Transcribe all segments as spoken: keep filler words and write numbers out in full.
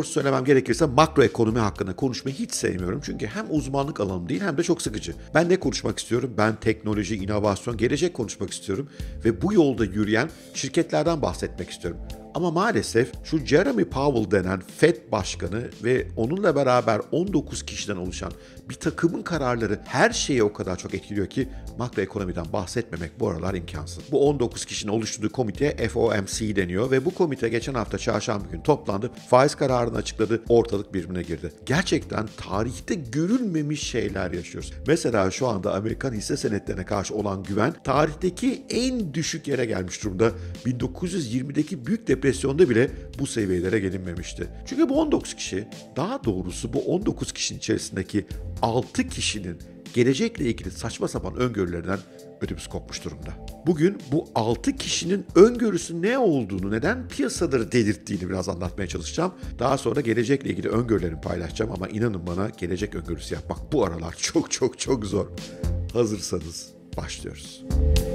doğrusu söylemem gerekirse makroekonomi hakkında konuşmayı hiç sevmiyorum. Çünkü hem uzmanlık alanım değil hem de çok sıkıcı. Ben ne konuşmak istiyorum? Ben teknoloji, inovasyon, gelecek konuşmak istiyorum. Ve bu yolda yürüyen şirketlerden bahsetmek istiyorum. Ama maalesef şu Jeremy Powell denen Fed başkanı ve onunla beraber on dokuz kişiden oluşan bir takımın kararları her şeyi o kadar çok etkiliyor ki makroekonomiden bahsetmemek bu aralar imkansız. Bu on dokuz kişinin oluşturduğu komiteye F O M C deniyor ve bu komite geçen hafta çarşamba günü toplandı. Faiz kararını açıkladı, ortalık birbirine girdi. Gerçekten tarihte görülmemiş şeyler yaşıyoruz. Mesela şu anda Amerikan hisse senetlerine karşı olan güven tarihteki en düşük yere gelmiş durumda. bin dokuz yüz yirmideki büyük depresyonda bile bu seviyelere gelinmemişti. Çünkü bu on dokuz kişi, daha doğrusu bu on dokuz kişinin içerisindeki altı kişinin gelecekle ilgili saçma sapan öngörülerinden ödümüz kopmuş durumda. Bugün bu altı kişinin öngörüsü ne olduğunu, neden piyasaları delirttiğini biraz anlatmaya çalışacağım. Daha sonra gelecekle ilgili öngörülerimi paylaşacağım ama inanın bana gelecek öngörüsü yapmak bu aralar çok çok çok zor. Hazırsanız başlıyoruz.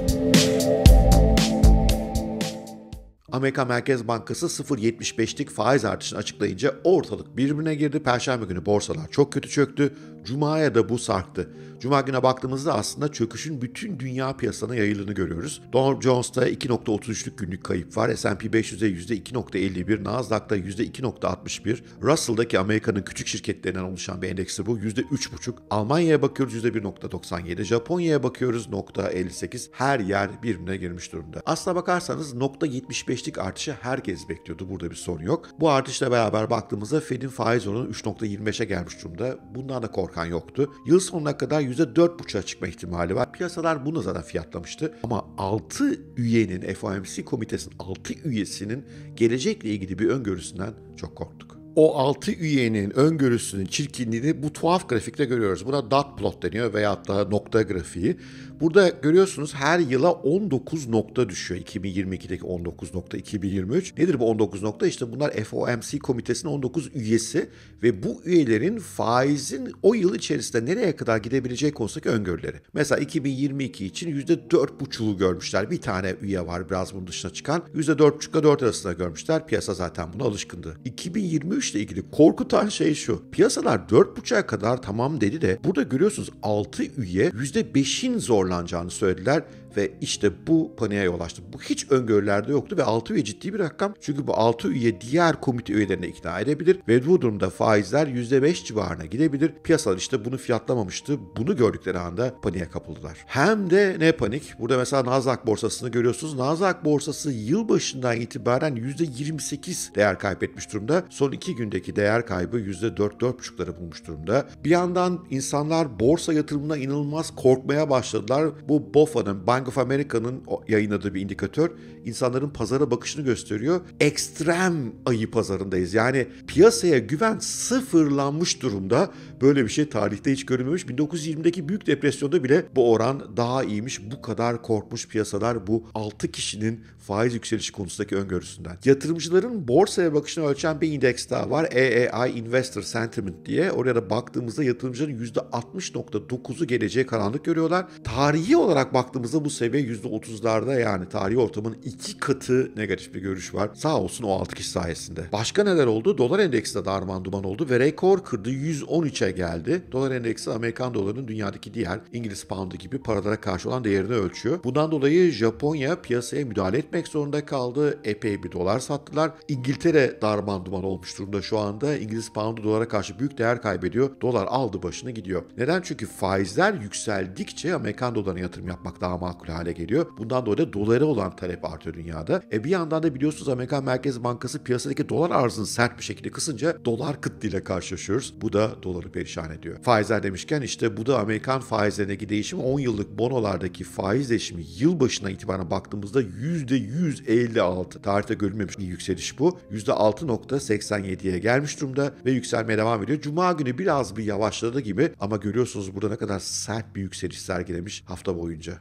Amerika Merkez Bankası sıfır virgül yetmiş beşlik faiz artışını açıklayınca ortalık birbirine girdi. Perşembe günü borsalar çok kötü çöktü. Cuma'ya da bu sarktı. Cuma gününe baktığımızda aslında çöküşün bütün dünya piyasasına yayıldığını görüyoruz. Dow Jones'ta iki virgül otuz üçlük günlük kayıp var. S and P beş yüzde yüzde iki virgül elli bir, Nasdaq'ta yüzde iki virgül altmış bir, Russell'daki Amerika'nın küçük şirketlerinden oluşan bir endeksi bu yüzde üç virgül beş. Almanya'ya bakıyoruz yüzde bir virgül doksan yedi, Japonya'ya bakıyoruz nokta elli sekiz. Her yer birbirine girmiş durumda. Aslına bakarsanız nokta yetmiş beşlik artışı herkes bekliyordu. Burada bir sorun yok. Bu artışla beraber baktığımızda Fed'in faiz oranı üç virgül yirmi beşe gelmiş durumda. Bundan da korkan yoktu. Yıl sonuna kadar yüzde dört virgül beşe çıkma ihtimali var. Piyasalar bunu zaten fiyatlamıştı. Ama altı üyenin, F O M C komitesinin altı üyesinin gelecekle ilgili bir öngörüsünden çok korktuk. O altı üyenin öngörüsünün çirkinliğini bu tuhaf grafikte görüyoruz. Buna dot plot deniyor veyahut da nokta grafiği. Burada görüyorsunuz her yıla on dokuz nokta düşüyor. iki bin yirmi ikideki on dokuz nokta, iki bin yirmi üç. Nedir bu on dokuz nokta? İşte bunlar F O M C komitesinin on dokuz üyesi ve bu üyelerin faizin o yıl içerisinde nereye kadar gidebileceği konusundaki öngörüleri. Mesela iki bin yirmi iki için yüzde dört buçuğu görmüşler. Bir tane üye var biraz bunun dışına çıkan. yüzde dört buçuk ile dört arasında görmüşler. Piyasa zaten buna alışkındı. iki bin yirmi üç ile ilgili korkutan şey şu. Piyasalar dört buçuğa kadar tamam dedi de burada görüyorsunuz altı üye yüzde beşin zorlanacağını söylediler ve işte bu paniğe yol açtı. Bu hiç öngörülerde yoktu ve altı üye ciddi bir rakam. Çünkü bu altı üye diğer komite üyelerini ikna edebilir ve bu durumda faizler yüzde beş civarına gidebilir. Piyasalar işte bunu fiyatlamamıştı. Bunu gördükleri anda paniğe kapıldılar. Hem de ne panik? Burada mesela Nasdaq borsasını görüyorsunuz. Nasdaq borsası yılbaşından itibaren yüzde yirmi sekiz değer kaybetmiş durumda. Son iki gündeki değer kaybı yüzde dört dört buçukları bulmuş durumda. Bir yandan insanlar borsa yatırımına inanılmaz korkmaya başladılar. Bu B O F A'nın, Bank of America'nın yayınladığı bir indikatör insanların pazara bakışını gösteriyor. Ekstrem ayı pazarındayız. Yani piyasaya güven sıfırlanmış durumda. Böyle bir şey tarihte hiç görülmemiş. bin dokuz yüz yirmideki büyük depresyonda bile bu oran daha iyiymiş. Bu kadar korkmuş piyasalar bu altı kişinin faiz yükselişi konusundaki öngörüsünden. Yatırımcıların borsaya bakışını ölçen bir indeks daha var. A A I Investor Sentiment diye. Oraya da baktığımızda yatırımcıların yüzde altmış virgül dokuzu geleceğe karanlık görüyorlar. Tarihi olarak baktığımızda bu seviye yüzde otuzlarda, yani tarihi ortamın iki katı negatif bir görüş var. Sağ olsun o altı kişi sayesinde. Başka neler oldu? Dolar endeksi de darman duman oldu ve rekor kırdı, yüz on üçe geldi. Dolar endeksi Amerikan dolarının dünyadaki diğer İngiliz poundu gibi paralara karşı olan değerini ölçüyor. Bundan dolayı Japonya piyasaya müdahale etmek zorunda kaldı. Epey bir dolar sattılar. İngiltere darman duman olmuş durumda şu anda. İngiliz poundu dolara karşı büyük değer kaybediyor. Dolar aldı başını gidiyor. Neden? Çünkü faizler yükseldikçe Amerikan dolarına yatırım yapmak daha makul hale geliyor. Bundan dolayı da dolara olan talep artıyor dünyada. E bir yandan da biliyorsunuz Amerikan Merkez Bankası piyasadaki dolar arzını sert bir şekilde kısınca dolar kıtlığıyla karşılaşıyoruz. Bu da doları perişan ediyor. Faizler demişken işte bu da Amerikan faizlerindeki değişim. on yıllık bonolardaki faiz değişimi yılbaşına itibaren baktığımızda yüzde yüz elli altı. Tarihte görülmemiş bir yükseliş bu. yüzde altı virgül seksen yediye gelmiş durumda ve yükselmeye devam ediyor. Cuma günü biraz bir yavaşladı gibi ama görüyorsunuz burada ne kadar sert bir yükseliş sergilemiş hafta boyunca. Kırılma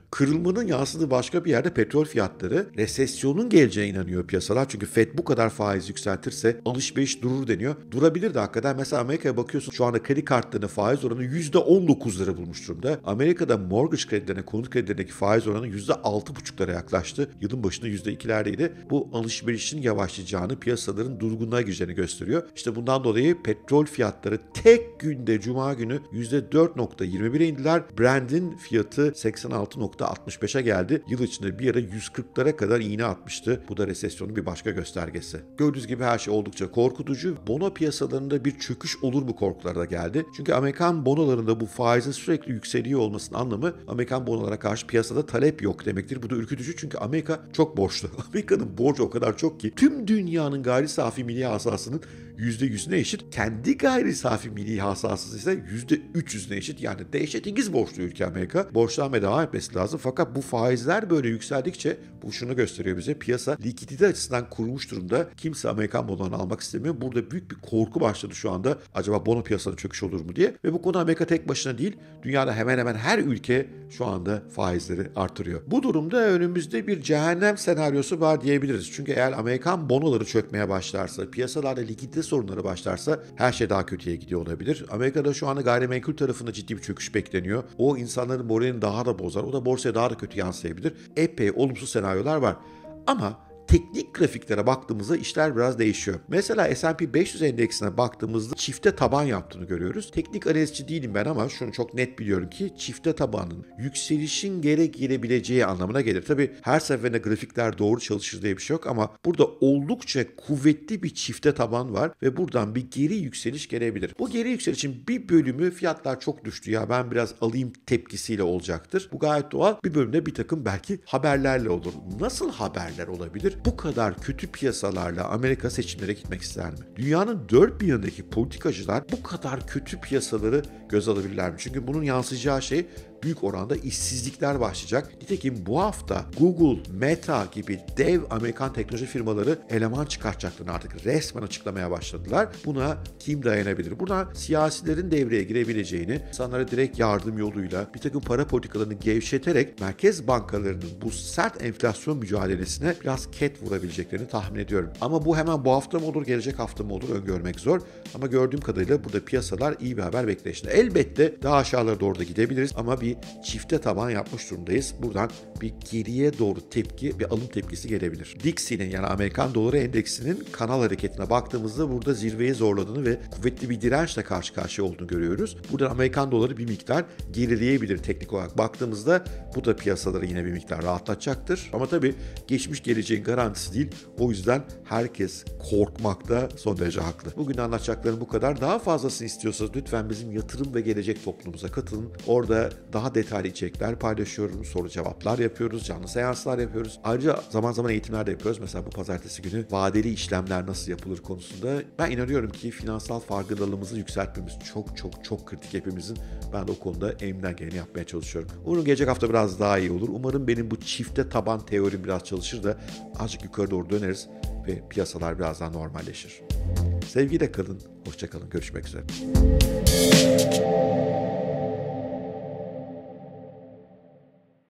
uyarımının yansıdığı başka bir yerde petrol fiyatları. Resesyonun geleceğine inanıyor piyasalar. Çünkü Fed bu kadar faiz yükseltirse alışveriş durur deniyor. Durabilir de hakikaten. Mesela Amerika'ya bakıyorsun, şu anda kredi kartlarının faiz oranı yüzde on dokuzları bulmuş durumda. Amerika'da mortgage kredilerine, konut kredilerindeki faiz oranı yüzde altı buçuklara yaklaştı. Yılın başında yüzde ikilerdeydi. Bu alışverişin yavaşlayacağını, piyasaların durgunluğa gireceğini gösteriyor. İşte bundan dolayı petrol fiyatları tek günde Cuma günü yüzde dört virgül yirmi bire indiler. Brent'in fiyatı seksen altı virgül altmış beşe geldi. Yıl içinde bir ara yüz kırklara kadar iğne atmıştı. Bu da resesyonun bir başka göstergesi. Gördüğünüz gibi her şey oldukça korkutucu. Bono piyasalarında bir çöküş olur mu korkuları da geldi. Çünkü Amerikan bonolarında bu faizin sürekli yükseliyor olmasının anlamı Amerikan bonolara karşı piyasada talep yok demektir. Bu da ürkütücü çünkü Amerika çok borçlu. Amerika'nın borcu o kadar çok ki tüm dünyanın gayri safi milli hasılasının yüzde yüzüne eşit. Kendi gayri safi milli hasılası ise yüzde üç yüzüne eşit. Yani dehşetingiz borçlu ülke Amerika. Borçlanmaya devam etmesi lazım. Fakat bu faizler böyle yükseldikçe bu şunu gösteriyor bize. Piyasa likidite açısından kurulmuş durumda. Kimse Amerikan bonolarını almak istemiyor. Burada büyük bir korku başladı şu anda. Acaba bono piyasasında çöküş olur mu diye. Ve bu konuda Amerika tek başına değil. Dünyada hemen hemen her ülke şu anda faizleri artırıyor. Bu durumda önümüzde bir cehennem senaryosu var diyebiliriz. Çünkü eğer Amerikan bonoları çökmeye başlarsa, piyasalarda likidite sorunları başlarsa her şey daha kötüye gidiyor olabilir. Amerika'da şu anda gayrimenkul tarafında ciddi bir çöküş bekleniyor. O insanların moralini daha da bozar. O da borsaya daha da kötü yansıyabilir. Epey olumsuz senaryolar var. Ama teknik grafiklere baktığımızda işler biraz değişiyor. Mesela S and P beş yüz endeksine baktığımızda çifte taban yaptığını görüyoruz. Teknik analizci değilim ben ama şunu çok net biliyorum ki çifte tabanın yükselişin geri gelebileceği anlamına gelir. Tabii her seferinde grafikler doğru çalışır diye bir şey yok ama burada oldukça kuvvetli bir çifte taban var ve buradan bir geri yükseliş gelebilir. Bu geri yükselişin bir bölümü fiyatlar çok düştü ya ben biraz alayım tepkisiyle olacaktır. Bu gayet doğal. Bir bölümde bir takım belki haberlerle olur. Nasıl haberler olabilir? Bu kadar kötü piyasalarla Amerika seçimlere gitmek ister mi? Dünyanın dört bir yanındaki politikacılar bu kadar kötü piyasaları göz alabilirler mi? Çünkü bunun yansıyacağı şey büyük oranda işsizlikler başlayacak. Nitekim bu hafta Google, Meta gibi dev Amerikan teknoloji firmaları eleman çıkartacaklarını artık resmen açıklamaya başladılar. Buna kim dayanabilir? Buradan siyasilerin devreye girebileceğini, insanlara direkt yardım yoluyla bir takım para politikalarını gevşeterek merkez bankalarının bu sert enflasyon mücadelesine biraz ket vurabileceklerini tahmin ediyorum. Ama bu hemen bu hafta mı olur, gelecek hafta mı olur öngörmek zor. Ama gördüğüm kadarıyla burada piyasalar iyi bir haber bekleyişinde. Elbette daha aşağılara doğru da gidebiliriz ama bir çifte taban yapmış durumdayız. Buradan bir geriye doğru tepki, bir alım tepkisi gelebilir. Dixi'nin yani Amerikan doları endeksinin kanal hareketine baktığımızda burada zirveyi zorladığını ve kuvvetli bir dirençle karşı karşıya olduğunu görüyoruz. Buradan Amerikan doları bir miktar gerileyebilir teknik olarak baktığımızda. Bu da piyasaları yine bir miktar rahatlatacaktır. Ama tabii geçmiş geleceğin garantisi değil. O yüzden herkes korkmakta son derece haklı. Bugün anlatacaklarım bu kadar. Daha fazlasını istiyorsanız lütfen bizim yatırım ve gelecek toplumumuza katılın. Orada daha detaylı içerikler paylaşıyorum. Soru cevaplar yapıyoruz. Canlı seanslar yapıyoruz. Ayrıca zaman zaman eğitimler de yapıyoruz. Mesela bu pazartesi günü vadeli işlemler nasıl yapılır konusunda. Ben inanıyorum ki finansal farkındalığımızı yükseltmemiz çok çok çok kritik hepimizin. Ben de o konuda elimden geleni yapmaya çalışıyorum. Umarım gelecek hafta biraz daha iyi olur. Umarım benim bu çifte taban teorim biraz çalışır da azıcık yukarı doğru döneriz ve piyasalar biraz daha normalleşir. Sevgiyle kalın, hoşça kalın, görüşmek üzere.